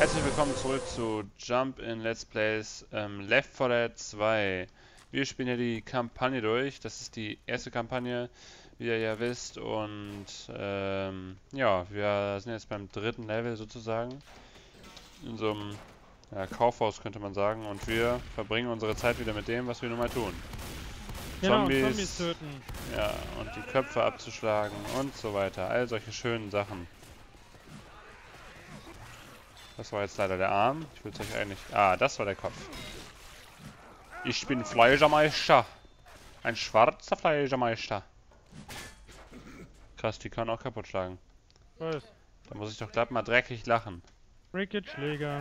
Herzlich willkommen zurück zu Jump in Let's Plays Left 4 Dead 2. Wir spielen hier die Kampagne durch. Das ist die erste Kampagne, wie ihr ja wisst. Und ja, wir sind jetzt beim dritten Level sozusagen. In so einem Kaufhaus könnte man sagen. Und wir verbringen unsere Zeit wieder mit dem, was wir nun mal tun. Genau, Zombies töten. Ja, und die Köpfe abzuschlagen und so weiter. All solche schönen Sachen. Das war jetzt leider der Arm. Ich will es euch eigentlich... Ah, das war der Kopf. Ich bin Fleischermeister. Ein schwarzer Fleischermeister. Krass, die kann auch kaputt schlagen. Was? Da muss ich doch glatt mal dreckig lachen. Cricket-Schläger.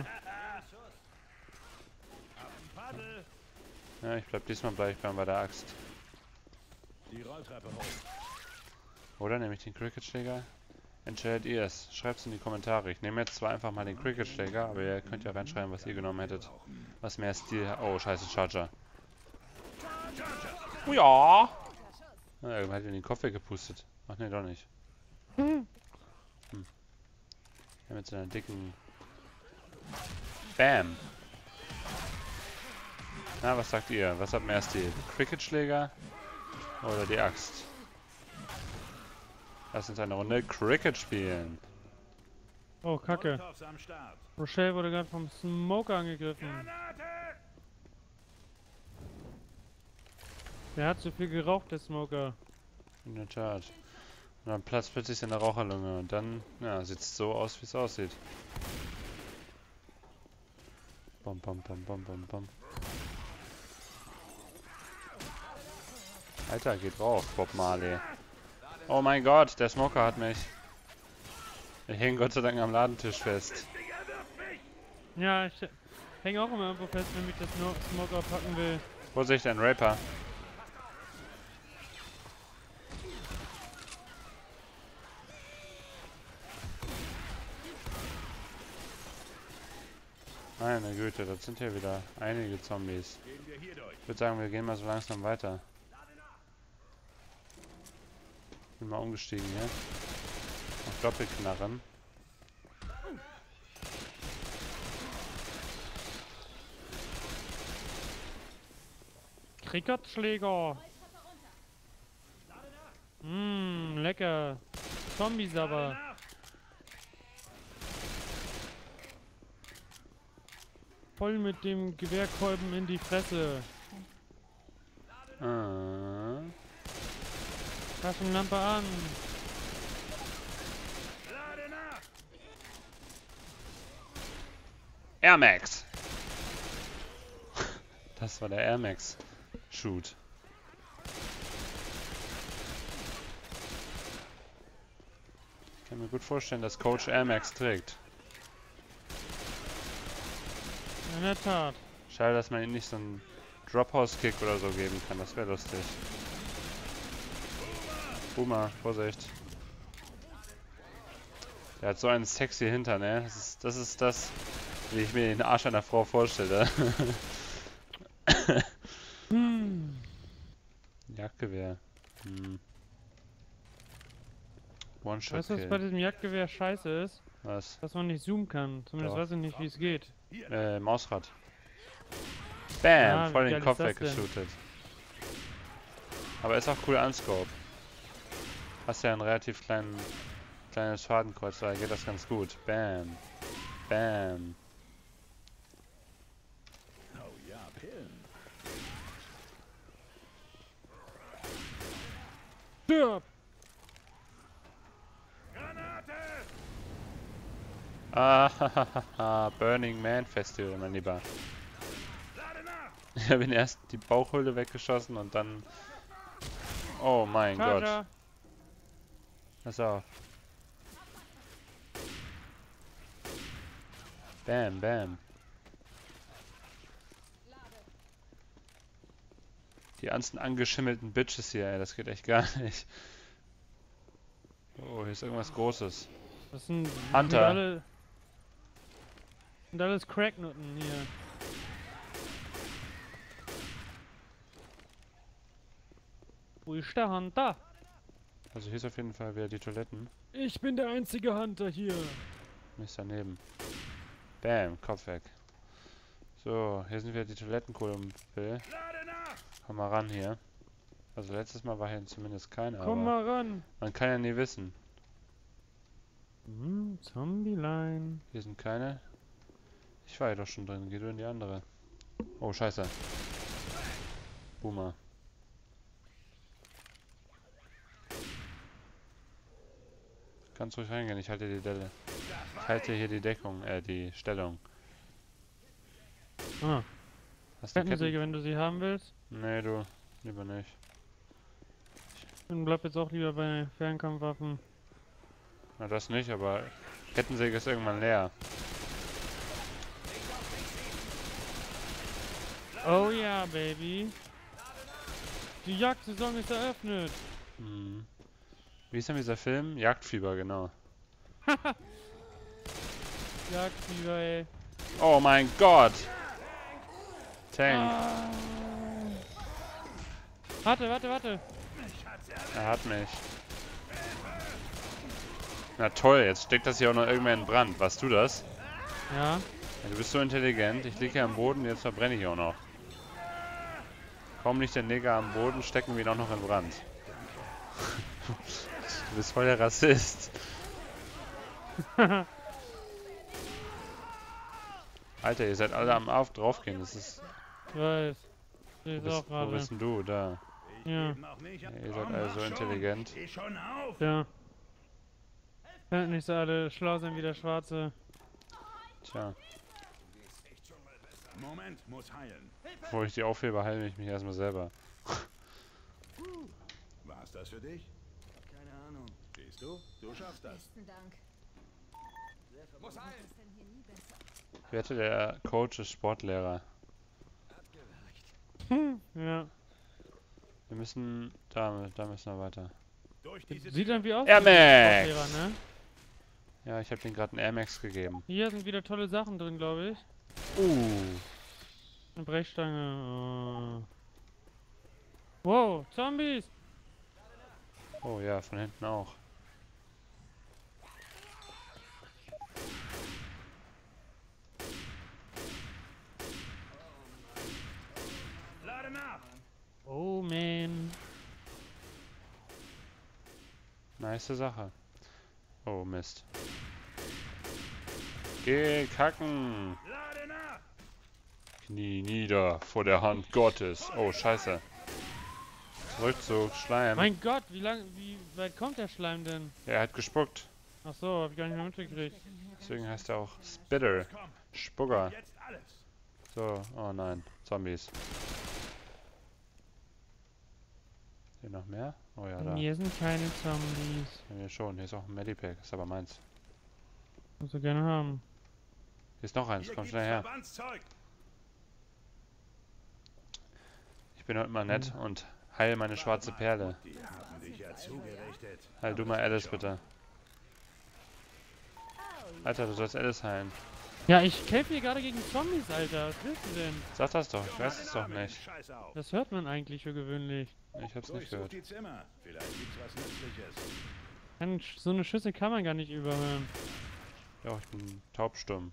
Ja, ich bleib diesmal bei der Axt. Oder nehme ich den Cricket-Schläger? Entscheidet ihr es. Schreibt es in die Kommentare. Ich nehme jetzt zwar einfach mal den Cricket-Schläger, aber ihr könnt ja reinschreiben, was ihr genommen hättet. Was mehr Stil... Oh, scheiße, Charger. Oh ja! Na, irgendwann hat mir den Kopf weggepustet. Ach ne, doch nicht. Ja, mit so einer dicken... Bam! Na, was sagt ihr? Was hat mehr Stil? Cricket-Schläger oder die Axt? Lass uns eine Runde Cricket spielen. Oh, Kacke. Rochelle wurde gerade vom Smoker angegriffen. Der hat zu viel geraucht, der Smoker. In der Tat. Und dann platzt plötzlich seine Raucherlunge und dann, ja, sieht es so aus, wie es aussieht. Bom, bom, bom, bom, bom, bom. Alter, geht drauf, Bob Marley. Oh mein Gott, der Smoker hat mich. Ich hänge Gott sei Dank am Ladentisch fest. Ja, ich hänge auch immer irgendwo fest, wenn mich der Smoker packen will. Vorsicht, ein Raper. Meine Güte, das sind hier wieder einige Zombies. Ich würde sagen, wir gehen mal so langsam weiter. Bin mal umgestiegen hier. Auf Doppelknarren. Cricket-Schläger. Lecker. Zombies aber. Voll mit dem Gewehrkolben in die Fresse. Taschenlampe an. Air Max! Das war der Air Max Shoot. Ich kann mir gut vorstellen, dass Coach Air Max trägt. In der Tat. Schade, dass man ihm nicht so einen Drophouse-Kick oder so geben kann. Das wäre lustig. Boomer, Vorsicht. Der hat so einen sexy Hintern, ne? Das ist das, wie ich mir den Arsch einer Frau vorstelle. Jagdgewehr. One-Shot-Kill. Weißt du, was bei diesem Jagdgewehr scheiße ist? Was? Dass man nicht zoomen kann. Zumindest Doch. weiß ich nicht, wie es geht. Mausrad. Bam! Ah, Voll wie den geil Kopf ist das denn? weggeshootet. Aber ist auch cool unscope. Hast ja ein relativ kleines Fadenkreuz, da geht das ganz gut. Bam. Bam. Stirb! Ah, Burning Man Festival, mein Lieber. Ich habe ihn erst die Bauchhöhle weggeschossen und dann... Oh mein Charger. Gott. Pass auf. Bam, bam. Die ganzen angeschimmelten Bitches hier, ey, das geht echt gar nicht. Oh, hier ist irgendwas Großes. Das sind Hunter. Sind alles Cracknutten hier. Wo ist der Hunter? Also hier ist auf jeden Fall wieder die Toiletten. Ich bin der einzige Hunter hier. Nicht daneben. Bam, Kopf weg. So, hier sind wieder die Toilettenkumpel. Komm mal ran hier. Also letztes Mal war hier zumindest keiner, Komm aber mal ran. man kann ja nie wissen. Zombie-Line. Hier sind keine. Ich war ja doch schon drin. Geh du in die andere. Oh, scheiße. Boomer. Kannst ruhig reingehen, ich halte die Delle. Ich halte hier die Deckung, die Stellung. Ah, Hast du eine Kettensäge, wenn du sie haben willst. Nee, du. Lieber nicht. Dann bleib jetzt auch lieber bei Fernkampfwaffen. Na, das nicht, aber Kettensäge ist irgendwann leer. Oh ja, Baby. Die Jagdsaison ist eröffnet. Hm. Wie ist denn dieser Film? Jagdfieber, genau. Jagdfieber, ey. Oh mein Gott! Tank. Ah. Warte. Er hat mich. Na toll, jetzt steckt das hier auch noch irgendwer in Brand. Warst du das? Ja. Ja, du bist so intelligent. Ich liege hier am Boden, jetzt verbrenne ich auch noch. Kaum liegt der Neger am Boden, stecken wir ihn auch noch in Brand. Du bist voll der Rassist. Alter, ihr seid alle am draufgehen. Das ist. Ich weiß. Ich auch Wo gerade. bist denn du? Da. Ja. Ja, ihr seid alle so intelligent. Ja. Könnten nicht so alle schlau sein wie der Schwarze. Tja, Moment, muss heilen. bevor ich die aufhebe, heile ich mich erstmal selber. War's das für dich? Keine Ahnung. Siehst du? Du schaffst das. Besten Dank. Muss heilen. Ist denn hier nie besser? Ich wette, der Coach ist Sportlehrer. Ja. Wir müssen. Da müssen wir weiter. Durch diese Sieht irgendwie aus. Air wie ein Max! Sportlehrer, ne? Ja, ich habe den gerade einen Air Max gegeben. Hier sind wieder tolle Sachen drin, glaube ich. Eine Brechstange. Wow, Zombies! Oh ja, von hinten auch. Lade nach! Oh man. Nice Sache. Oh Mist. Geh kacken! Lade nach! Knie nieder vor der Hand Gottes. Oh Scheiße. Rückzug, Schleim. Mein Gott, wie weit kommt der Schleim denn? Er hat gespuckt. Ach so, hab ich gar nicht mehr mitgekriegt. Deswegen heißt er auch Spitter. Komm, Spugger. jetzt alles! So, oh nein. Zombies. Hier noch mehr? Oh ja, da. Hier sind keine Zombies. Ja, hier schon. Hier ist auch ein Medipack. Ist aber meins. Musst du gerne haben. Hier ist noch eins. Hier Komm gibt's schnell her. Verbandszeug! Ich bin heute mal nett und heil meine schwarze Perle. Die haben dich ja zugerichtet. Heil du mal Alice bitte. Alter, du sollst Alice heilen. Ja, ich kämpfe hier gerade gegen Zombies, Alter. Was willst du denn? Sag das doch. Ich weiß es doch nicht. Scheiß auf. Das hört man eigentlich für gewöhnlich. Ich hab's nicht Durchsuch gehört. die Zimmer. Vielleicht gibt's was Nützliches. So eine Schüsse kann man gar nicht überhören. Ja, ich bin taubstumm.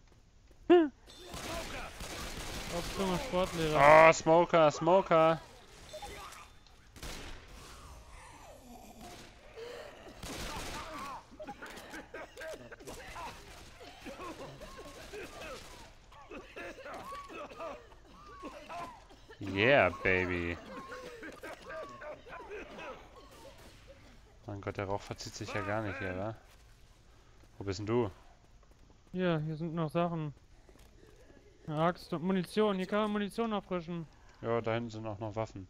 Auch dummer Sportlehrer. Oh, Smoker, Smoker! Yeah, baby. Mein Gott, der Rauch verzieht sich ja gar nicht hier, wa? Wo bist denn du? Hier sind noch Sachen. Eine Axt und Munition. Hier kann man Munition auffrischen. Ja, da hinten sind auch noch Waffen.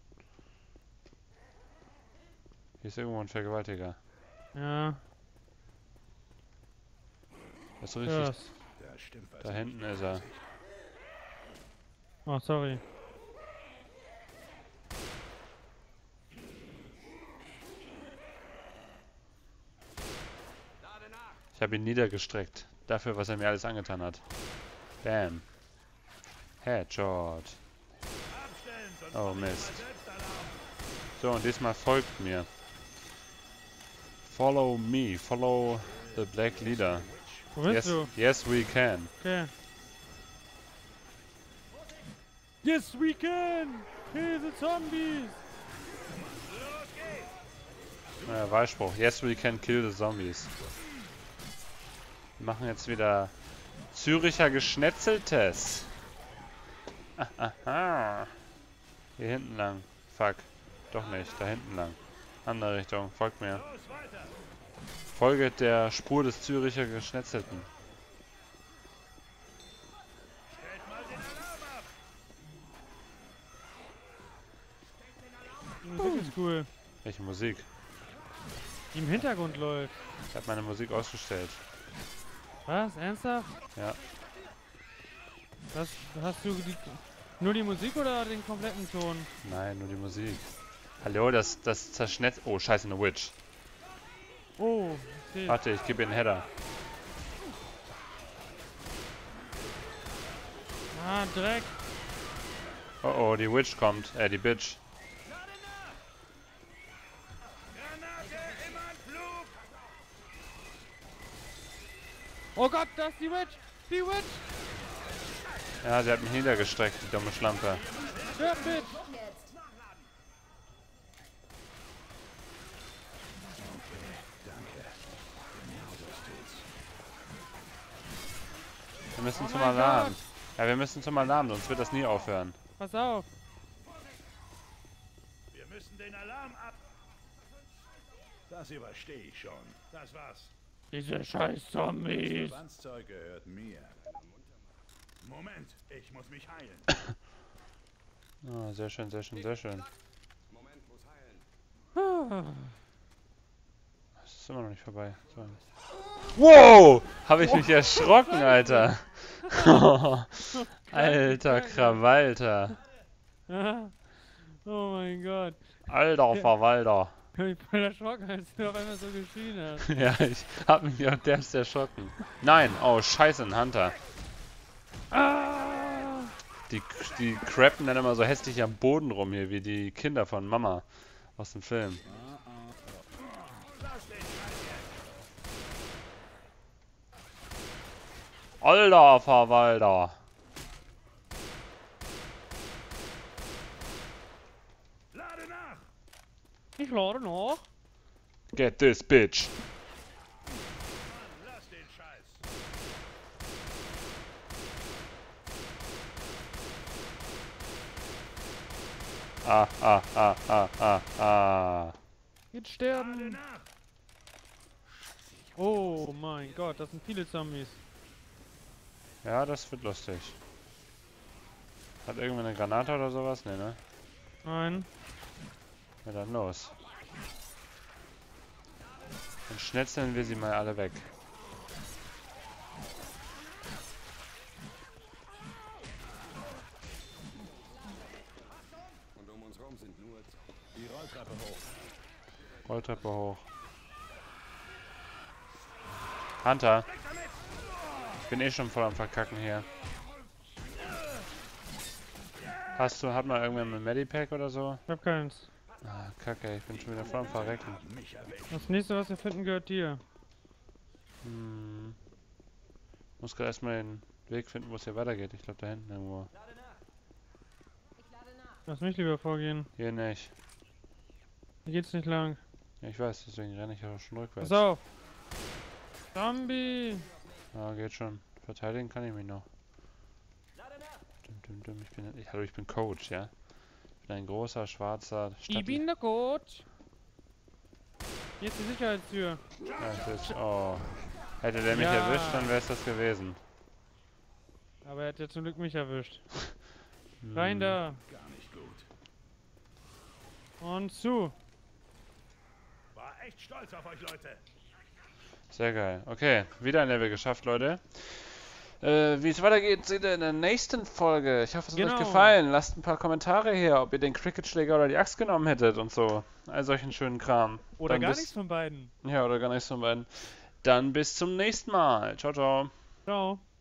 Hier ist irgendwo ein Vergewaltiger. Ja. Das ist so richtig. Das. Da stimmt was. Da hinten ist er. Oh, sorry. Ich habe ihn niedergestreckt. Dafür, was er mir alles angetan hat. Bam. Headshot. Abstellen, sonst Oh mach ich Mist. mal Selbstalarm. So, und diesmal folgt mir. Follow me. Follow the black leader. Wo bist Yes, du? yes we can. Okay. Yes, we can! Kill the zombies! Wahlspruch. Yes, we can kill the zombies. Wir machen jetzt wieder Züricher Geschnetzeltes. Aha. Hier hinten lang. Fuck. Doch nicht. Da hinten lang. Andere Richtung. Folgt mir. Folget der Spur des Züricher Geschnetzelten. Die Musik ist cool. Welche Musik? Die im Hintergrund läuft. Ich habe meine Musik ausgestellt. Was? Ernsthaft? Ja. Hast du nur die Musik oder den kompletten Ton? Nein, nur die Musik. Hallo, das zerschnetzt... Oh, scheiße, eine Witch. Oh, ich seh's. Warte, ich gebe ihr einen Header. Ah, Dreck. Oh oh, die Witch kommt. Die Bitch. Oh Gott, das ist die Witch! Die Witch! Ja, sie hat mich niedergestreckt, die dumme Schlampe. Stirb, Bitch! Wir müssen Oh zum mein Alarm. Gott. Ja, wir müssen zum Alarm, sonst wird das nie aufhören. Pass auf! Wir müssen den Alarm ab. Das überstehe ich schon. Das war's. Diese scheiß Zombies! Verbandszeug gehört mir. Moment, ich muss mich heilen. Oh, sehr schön, sehr schön, sehr schön. Ah. Es ist immer noch nicht vorbei. So. Wow! Habe ich mich erschrocken, Alter. Alter Krawalter. Oh mein Gott. Alter Verwalter. Ich bin voll erschrocken, als du auf einmal so geschrien hast. Ja, ich hab mich auch derst erschrocken. Nein, oh scheiße, ein Hunter. Ah! Die crappen dann immer so hässlich am Boden rum hier, wie die Kinder von Mama aus dem Film. Alter Verwalter. Lade nach! Ich lade noch. Get this bitch. Lass den Scheiß! Ah. Jetzt Lade sterben. nach! Oh mein Gott, das sind viele Zombies. Ja, das wird lustig. Hat irgendwer eine Granate oder sowas? Nee, ne? Nein. Ja, dann los. Dann schnetzeln wir sie mal alle weg. Und um uns rum sind nur... Die Rolltreppe hoch. Rolltreppe hoch. Hunter. Ich bin eh schon voll am Verkacken hier. Hat mal irgendwer ein Medipack oder so? Ich hab keins. Ah, Kacke, ich bin schon wieder voll am Verrecken. Mich erwischt. Das nächste, was wir finden, gehört dir. Muss gerade erstmal den Weg finden, wo es hier weitergeht. Ich glaube da hinten irgendwo. Lass mich lieber vorgehen. Hier nicht. Hier geht's nicht lang. Ja, ich weiß, deswegen renne ich auch schon rückwärts. Pass auf! Zombie! Ja, geht schon. Verteidigen kann ich mich noch. Dum. Hallo, ich bin Coach, ja? Ich bin ein großer, schwarzer Ich bin der Coach! Hier ist die Sicherheitstür. Oh. Hätte der mich Ja. erwischt, dann wäre es das gewesen. Aber er hat ja zum Glück mich erwischt. Rein da! Gar nicht gut. Und zu! War echt stolz auf euch, Leute. Sehr geil. Okay, wieder ein Level geschafft, Leute. Wie es weitergeht, seht ihr in der nächsten Folge. Ich hoffe, es hat euch Genau. gefallen. Lasst ein paar Kommentare her, ob ihr den Cricketschläger oder die Axt genommen hättet und so. All solchen schönen Kram. Oder Dann gar bis- nichts von beiden. Ja, oder gar nichts von beiden. Dann bis zum nächsten Mal. Ciao, ciao. Ciao.